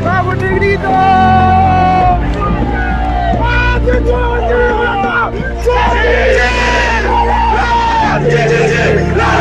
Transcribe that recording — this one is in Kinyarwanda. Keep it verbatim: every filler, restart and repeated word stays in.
¡Vamos, negrito! ¡Ah, se echó la bandera! ¡Sí! ¡Sí, sí, sí! ¡La